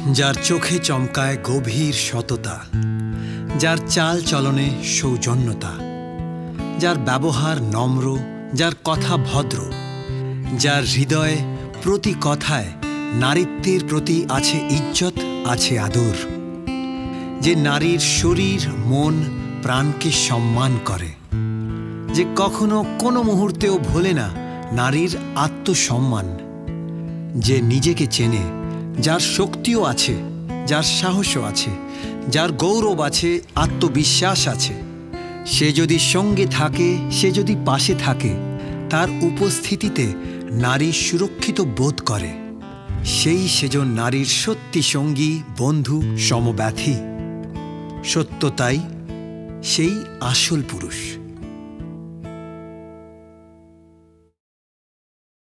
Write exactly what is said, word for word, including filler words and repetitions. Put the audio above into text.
যার চোখে চমকায় গভীর সততা, যার চাল চলনে সৌজন্যতা, যার ব্যবহার নম্র, যার কথা ভদ্র, যার হৃদয়ে প্রতি কথায় নারীত্বের প্রতি আছে ইজ্জত, আছে আদর, যে নারীর শরীর মন প্রাণকে সম্মান করে, যে কখনো কোনো মুহূর্তেও ভোলে না নারীর আত্মসম্মান, যে নিজেকে চেনে, যার শক্তিও আছে, যার সাহসও আছে, যার গৌরব আছে, আত্মবিশ্বাস আছে, সে যদি সঙ্গে থাকে, সে যদি পাশে থাকে, তার উপস্থিতিতে নারী সুরক্ষিত বোধ করে, সেই সেজন নারীর সত্যি সঙ্গী, বন্ধু, সমব্যথী। সত্যতাই সেই আসল পুরুষ।